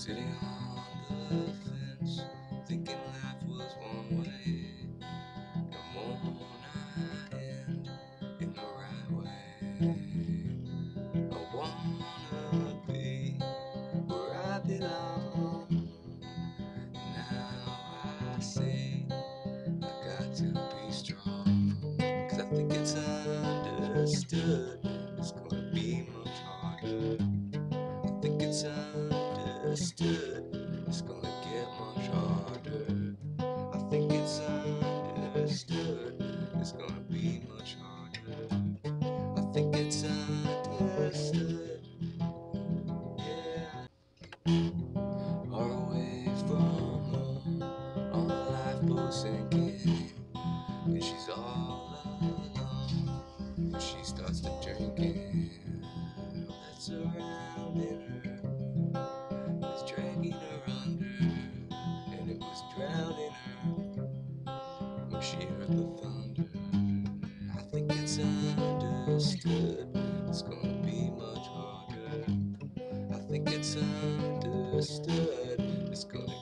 Sitting on the fence, thinking life was one way. No more I end in the right way. I wanna be where I belong. Now I say I got to be strong. 'Cause I think it's understood it's gonna be much harder. I think it's understood it's gonna get much harder. I think it's understood it's gonna be much harder. I think it's understood, yeah. Far away from home, all her lifeboat sinking, and she's all alone when she starts to drinking. That's surrounding her, it's dragging her under, and it was drowning her when she heard the thunder. I think it's understood it's gonna be much harder. I think it's understood it's gonna